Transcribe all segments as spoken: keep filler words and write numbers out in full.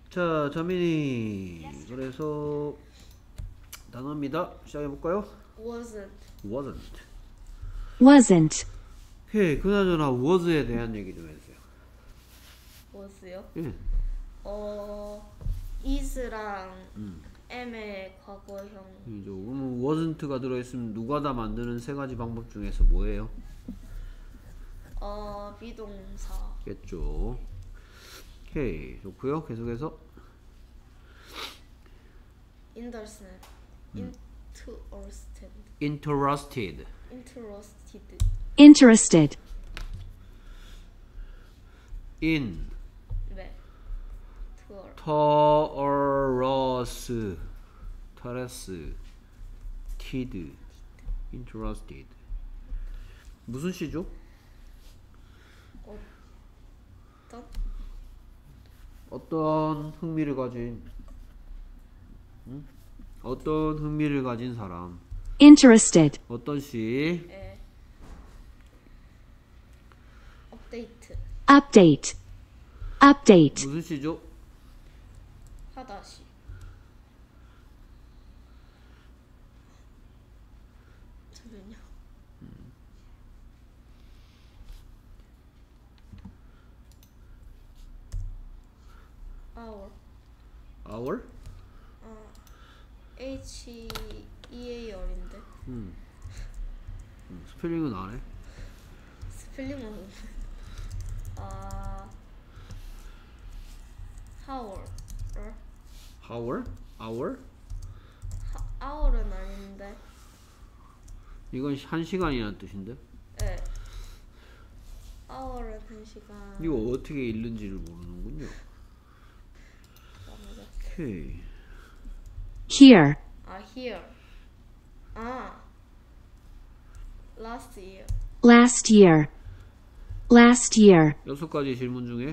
자, 자민이. 그래서 단어입니다. 시작해볼까요? wasn't. wasn't. wasn't, 오케이. 그나저나 was에 대한 얘기 좀 해주세요. was요? 예. 어 is랑 음. m의 과거형. 이제 그러면 wasn't가 들어있으면 누가 다 만드는 세 가지 방법 중에서 뭐예요? 어 비동사. 겠죠. 오케이. 좋고요. 계속해서 interested. interested. interested. interested. interested, in 네. tour. 터러스 터레스 티드 interested 무슨 시죠? 어떤? 어떤 흥미를 가진 응? 어떤 흥미를 가진 사람 interested, 어떤 시 예. 업데이트. update, update, 무슨 시죠? 하다시. 잠시만요. hour. hour? 어 H E A R인데 음. 음, 스펠링은 안 해? 스펠링은 아 hour. 어? hour? hour? 하, hour은 아닌데. 이건 한 시간이라는 뜻인데 예. hour은 한 시간. 이거 어떻게 읽는지를 모르는군요. 오케이. here, 아 here. 아 last year. last year, last year, 여섯 가지 질문 중에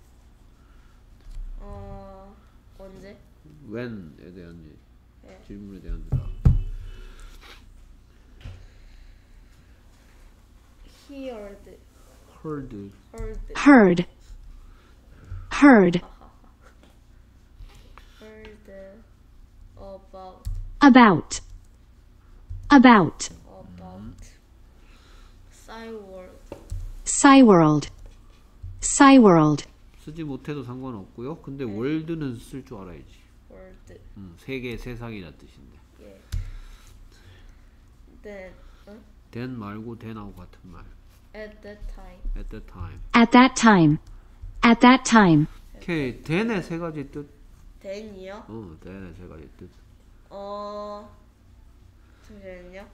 어 언제? when에 대한 예. 질문에 대한 대답. heard. heard, heard. heard, heard, heard about. about, about, about. cyworld. cyworld, cyworld, 쓰지 못해도 상관없고요. 근데 월드는 쓸 줄 알아야지. world. 음, 세계, 세상이란 뜻인데. 예. then 어? then 말고 then하고 같은 말. at that time. at that time. at that time, at that time, 오케이. then의 세 가지 뜻. then이요? 어, then의 세 가지 뜻. 어 잠시만요.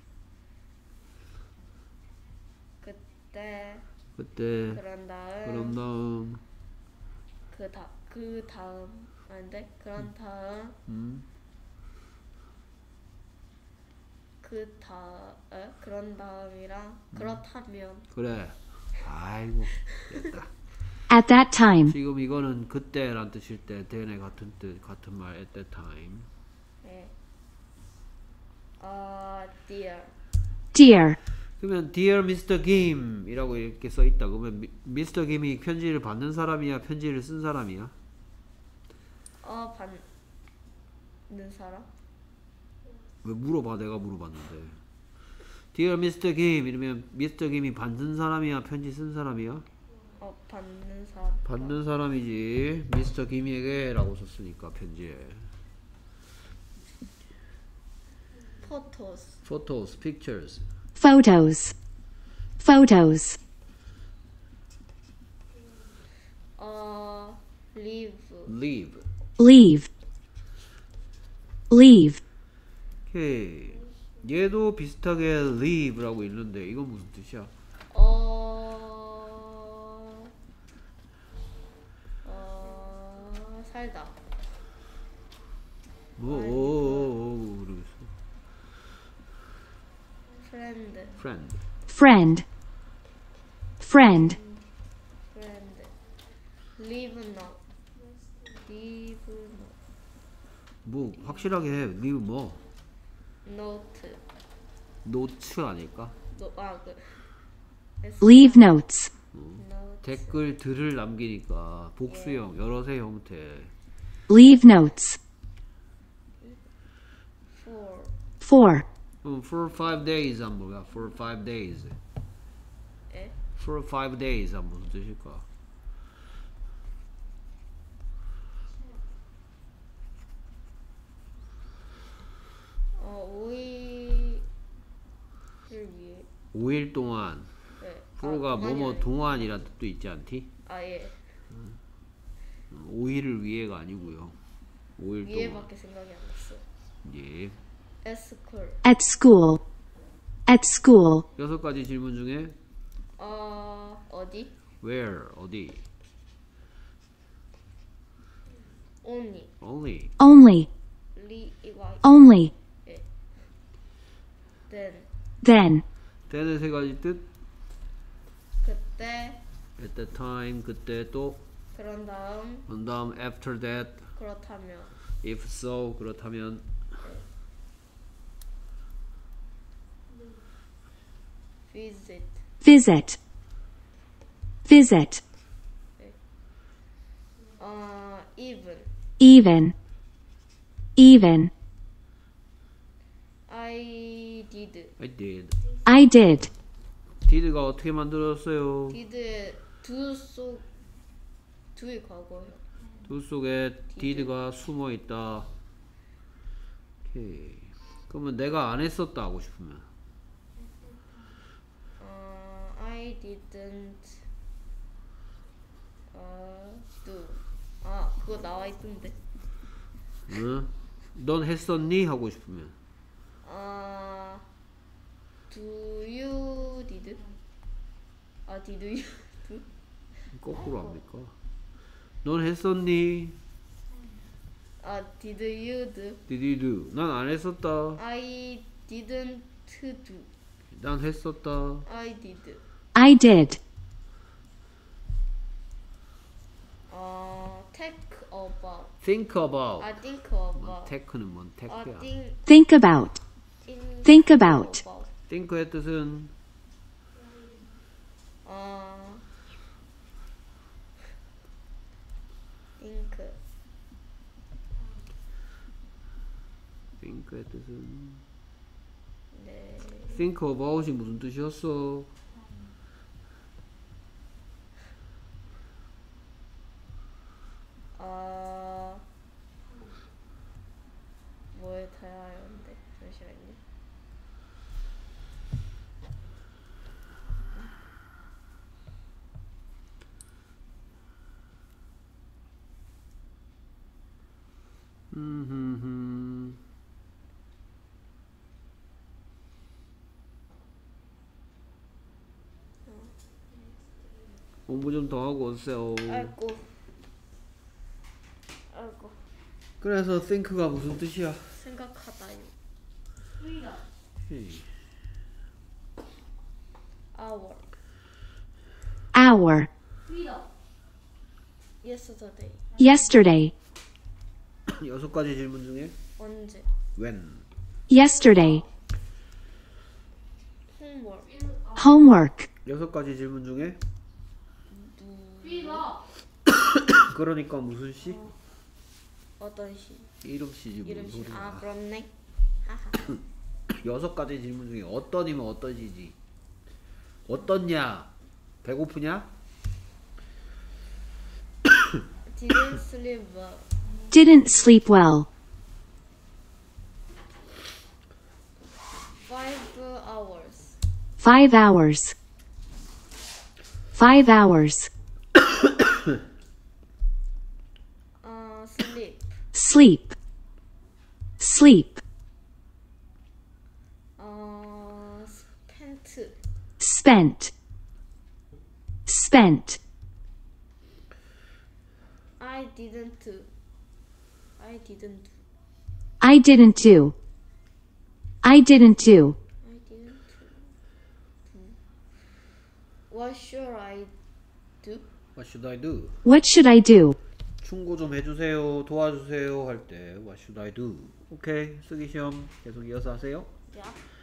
그때 그때 그런 다음 그런 다음 그 다 그 다음 아닌데 그런 다음 음, 그 다 에? 그런 다음이랑 그렇다면. 그래. 아이고 됐다. at that time, 지금 이거는 그때란 뜻일 때 then의 같은 뜻 같은 말 at that time. 예. 아 dear. dear, 그러면 Dear 미스터 Kim 이라고 이렇게 써있다. 그러면 미, 미스터 김이 편지를 받는 사람이야? 편지를 쓴 사람이야? 어 받는 사람? 왜 물어봐? 내가 물어봤는데. Dear 미스터 Kim 이러면 미스터 김이 받는 사람이야? 편지 쓴 사람이야? 어 받는 사람. 받는 사람이지. 미스터 김에게 라고 썼으니까 편지에. photos. Photos, pictures. photos, photos, 어 leave. Leave. leave, leave, 오케이. 얘도 비슷하게 leave라고 읽는데 이건 무슨 뜻이야? 어... 어... 살다. 뭐, 오, 오, 오, 모르겠어. friend. Friend. friend, friend, friend. live now. live now. 뭐 확실하게 해. leave 뭐? note. 노츠 아닐까? 노, 아, 그 leave notes, note. 댓글들을 남기니까 복수형 여러 세 형태 Leave notes. for For. 그럼 for five days 하면 뭐야? for five days. 에? for five days 하면 무슨 뜻일까? 어 오일을 위해 오 일 동안. 네. for가 아, 뭐뭐 아니, 동안이란 뜻도 있지 않디? 아예 오 일을 위해가 아니고요. 오 일 동안. 위에밖에 생각이 안 났어. 예. 에스쿨 At school. At school. 여섯 가지 질문 중에 어 어디? where 어디? only only. Only. 리 이거 Only. then Then. then의 세 가지 뜻. 그때 at that time 그때 또 그런 다음 그 다음 after that 그렇다면 if so 그렇다면 visit Visit. Visit. 어 even Even. Even. I did I did. I did. did가 어떻게 만들어졌어요? did의 두속 두의 과거요. 두 속에 did가 숨어 있다. 오케이. 그러면 내가 안 했었다 하고 싶으면 어 I didn't 어 do 아 그거 나와 있던데. 응? 넌 했었니? 하고 싶으면 아 do you did 아 did you do 거꾸로 합니까? 넌 했었니? 아 did you do Did you do? 난 안 했었다. I didn't do 난 했었다. I did I did. 어 take about Think about. I think about 테크는 뭔 I 테크야? think Think about. in Think about. think의 뜻은 어 think think의 뜻은 네 think about이 무슨 뜻이었어? 어 뭐에 타야 하는데 잠시만요. 음흠흠. 공부 좀 더 하고 오세요. 아이고 아이고 그래서 think가 무슨 뜻이야? 생각하다요. 오케이. hour Hour. yesterday Yesterday. 여섯 가지 질문 중에 언제 when. Yesterday. homework Homework. 여섯 가지 질문 중에 그러니까 무슨 시? 어떤 시 이름 시지 무슨 이름 소리야? 시아 그렇네. 하하 여섯 가지 질문 중에 어떤이면 어떤 시지? 어떻냐? 배고프냐? didn't sleep well Didn't sleep well. five hours Five hours. Five hours. 어 sleep Sleep. Sleep. 어 spent Spent. Spent. I didn't do I didn't do I didn't do. I didn't do. I didn't do what should I do What should I do? What should I do? 충고 좀 해주세요. 도와주세요 할 때 What should I do? 오케이. 쓰기 시험 계속 이어서 하세요. 야